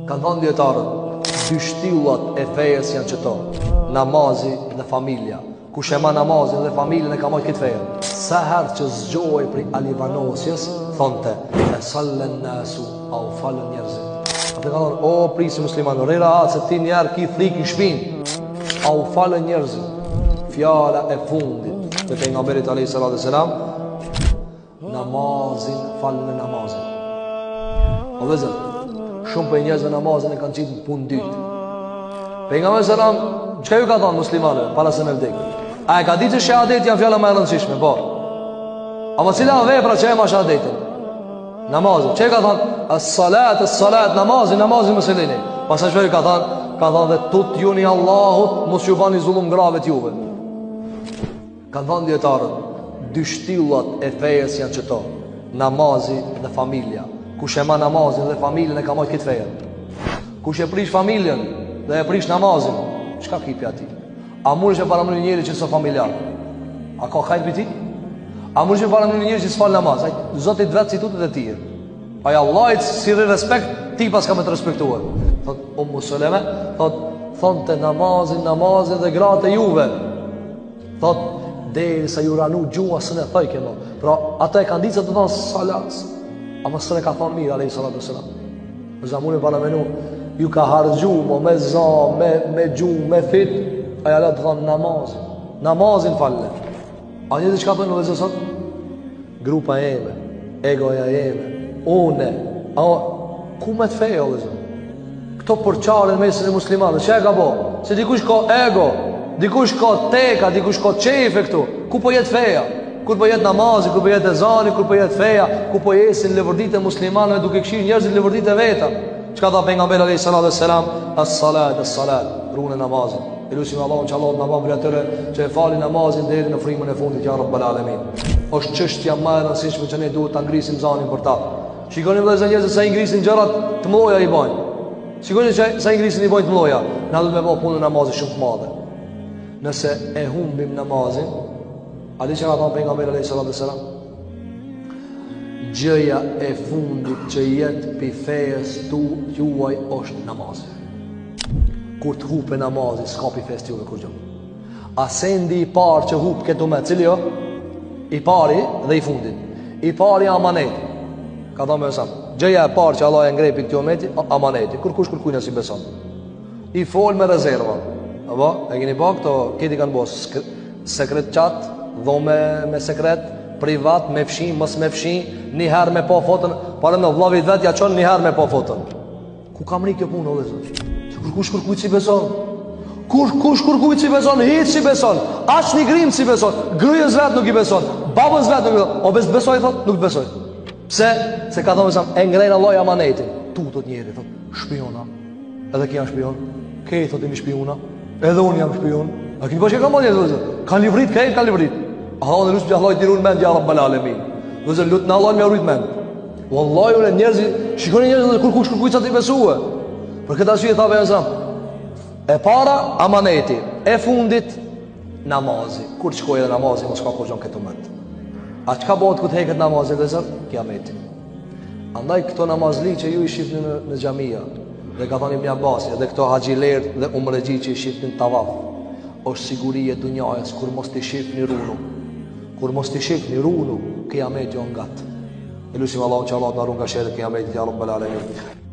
Kanë thonë djetarët, dy shtyllat e fejes janë qëto: namazi dhe familja. Kush e ma namazin dhe familjen e ka mojt këtë feje. Sa herë që zgjohej për alivanosjes, thonte e sallen nasu, au falën njerëzit. Ate ka thonë, o prisi musliman, rera atë se ti njerë ki thik në shpin, au falën njerëzit. Fjala e fundit dhe pejgamberit alayhi salatu selam, namazin, falën me namazin. O vëzër, shumë për njerëzve namazin e kanë qitë në punë dytë. Pejgamberi selam, çka ju ka thonë muslimanëve para se me vdekë? A e ka ditë që shahadet janë fjala më e rëndësishme, po. Ama cila vepra që e ma shahadetin? Namazin. Që ka thonë? As-salat, namazin më selini. Pastaj çfarë ka thonë? Ka thonë dhe tut juni Allahut, mos ju bani zullum gravet juve. Kanë thonë dietarët, dy shtyllat e fejes janë qëto: namazi dhe familja. Kush e ma namazin dhe familjen e ka mojt këtë feje. Kush e prish familjen dhe e prish namazin, çka kipi ati? A mund që paramëri njëri që së familjar? A ka kajt për ti? A mund që paramëri njëri që së falë namaz? Zotit vetë si tutët e tije. Aja Allahit si respekt, ti pas ka me të respektuar. Thot Musuleme, thonë të namazin dhe gratë e juve. Thot, deri sa ju ranu gjua së ne thëjke mo. Pra, ata e kanë ditë se të thonë salat, ama së ne ka thonë mirë, alayhi salatu selam. Zamunin paramenu, ju ka hargju, me zan, me gjumë, me fit. Aja la të thonë namazin falle. A njëtë që ka thënë në dhe zësot? Grupa jeme, egoja jeme, une. Ku me të fejo dhe zësot? Këto përqare në mesin e muslimanë, që e ka bo? Se dikush ka ego, dikush ka teka, dikush ka qefe këtu. Ku po jetë feja? Kur po jetë namazi, kur po jetë ezani, kur po jetë feja, ku po jesin lëvërdit e muslimanëve duke këshirë njerëzit lëvërdit e veta. Çka tha pejgamberi alayhi salatu wassalam? As-salat, rune namazin. Elusim Allahun që Allah në bëmë për atyre që e fali namazin deri në frimën e fundit, ja Rabbal Alamin. Është çështja më e rëndësishme që ne duhet ta ngrisim zanin për ta. Shikoni vëllezër njerëz sa i ngrisin gjërat të mëdha i bajnë. Shikoni sa i ngrisin i bajnë të mëdha. Na duhet me bëu punën e namazit shumë të madhe. Nëse e humbim namazin, a di që na thon pejgamberi alayhi salatu wassalam? Gjëja e fundit që jetë pi fejes juaj është namazi. Kur të hupe namazi, s'ka pi fejes juve kur gjë. Asendi i parë që hupe këtu me, cili jo? I pari dhe i fundit. I pari amanet. Ka thonë meësam, gjëja e parë që Allah e ngrepi këtjo meti, amaneti. Kur kush kërkujnë si beson. I fol me rezerva. Apo? E keni pa këto, këti kanë bo sekret qatë, dhome me sekret, privat, me fshin, mos me fshin, një herë me po fotën, pare në vlavit vetë ja qonë një herë me po fotën. Ku kam ri kjo punë, o dhe zë? Kur kush kërkujt si beson? Kur kush kërkujt si beson? Hitë si beson? Ashtë një grimë si beson? Gryjës vetë nuk i beson? Babës vetë nuk i beson? O besë besoj, thot? Nuk besoj. Pse? Se ka thonë mësam, e ngrejnë Allah amanetin. Tu, thot njeri, thot, shpiona. Edhe ki janë shpion. Kej, thot, imi shpiona. Edhe unë jam shpion. A kini bashkë e ka mojnë, thot, kanë livrit, kej, kanë livrit. A thonë lusë që Allah i tirun mend, ja Rabbal Alamin. Vëzër, lutë në Allah me arrujt mend. Wallahi, ule njerëzit, shikoni njerëzit dhe kur kush kërkujt sa t'i besue. Për këtë arsye thave e zëmë, e para, amaneti, e fundit, namazi. Kur qkoj edhe namazi, mos ka kur gjonë këtë umet. A qka bëhet këtë heket namazi dhe zërë? Kiameti. Andaj këto namazli që ju i shifni në gjamia, dhe ka thonë Ibn Abbasi, dhe këto haqiler dhe umregji që i shifni në tavaf, është sigurije dunjajës, kur mos t'i shifni runu. Kur mos t'i shifni runu, kiameti o ngatë. Elusim Allah që Allah të narun nga shere kiameti, ja Rabbal Alamin.